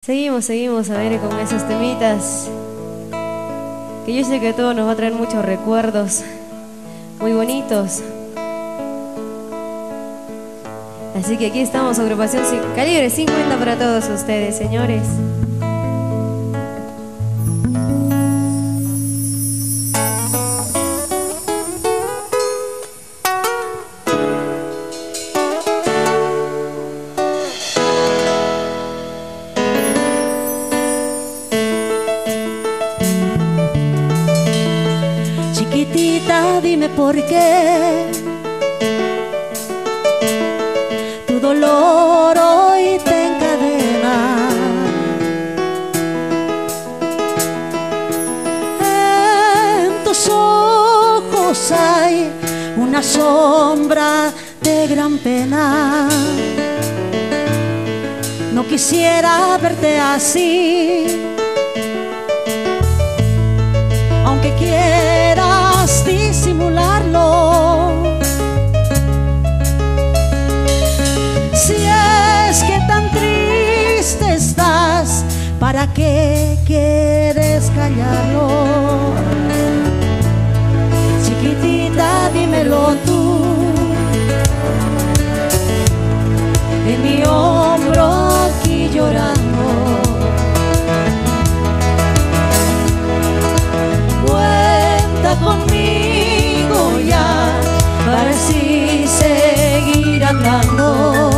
Seguimos a ver con esos temitas que yo sé que a todos nos va a traer muchos recuerdos muy bonitos. Así que aquí estamos, agrupación Calibre 50 para todos ustedes, señores. Chiquitita, dime por qué tu dolor hoy te encadena. En tus ojos hay una sombra de gran pena. No quisiera verte así, aunque quieras disimularlo. Si es que tan triste estás, ¿para qué quieres callarlo? Chiquitita, dímelo tú. En mi hombro aquí llorando, conmigo ya, para así seguir andando.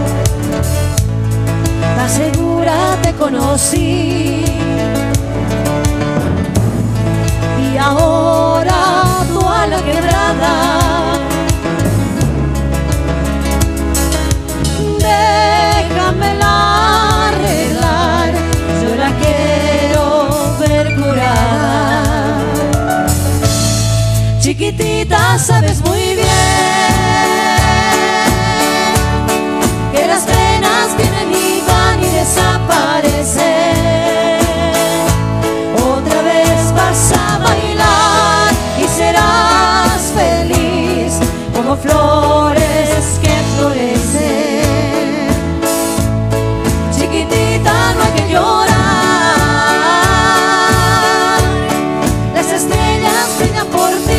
Tan segura te conocí y ahora tú a la quebrada. Déjamela arreglar, yo la quiero ver curada. Chiquitita, sabes muy bien que las penas vienen y van y desaparecen. Otra vez vas a bailar y serás feliz como flores que florecen. Chiquitita, no hay que llorar, las estrellas brillan por ti.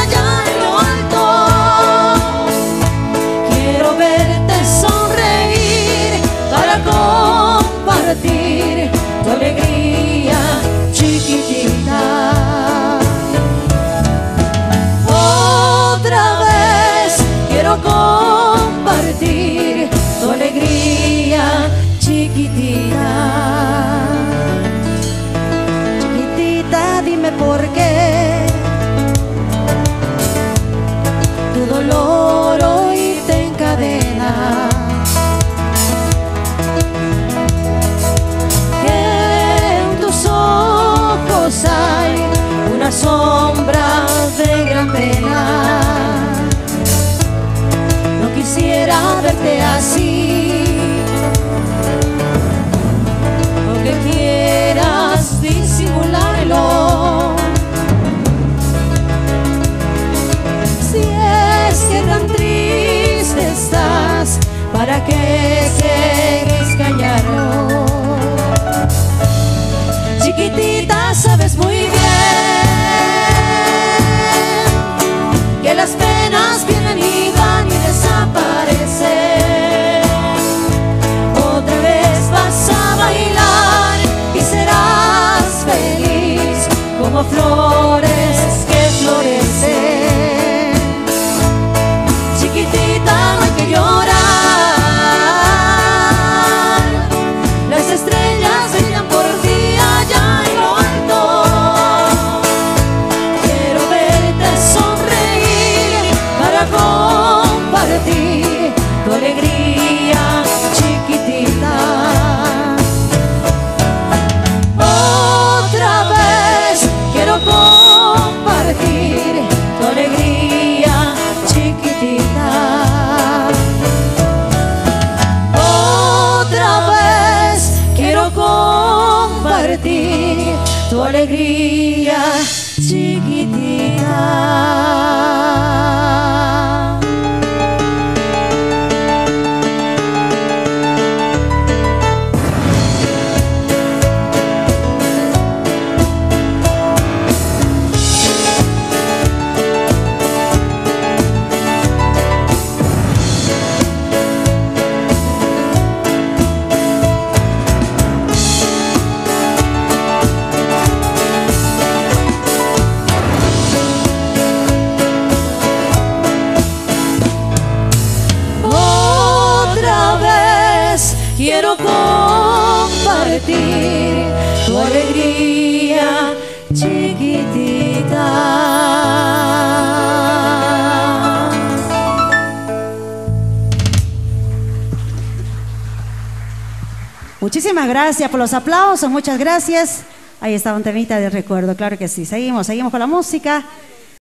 Compartir tu alegría, chiquitita. Otra vez quiero compartir tu alegría, chiquitita. Chiquitita, dime por qué tu dolor hoy te encadena. Hay una sombra de gran pena. No quisiera verte así, aunque quieras disimularlo. Si es que tan triste estás, ¿para qué quieres callarlo? Chiquitita, sabes muy bien que las penas vienen y van y desaparecen. Otra vez vas a bailar y serás feliz como flores que florecen. Chiquitita, no hay que llorar, las estrellas brillan por ti. Compartir tu alegría, chiquitita. Otra vez quiero compartir tu alegría, chiquitita. Otra vez quiero compartir tu alegría, chiquitita. quiero compartir tu alegría chiquitita. Muchísimas gracias por los aplausos, muchas gracias. Ahí está un temita de recuerdo, claro que sí. Seguimos con la música.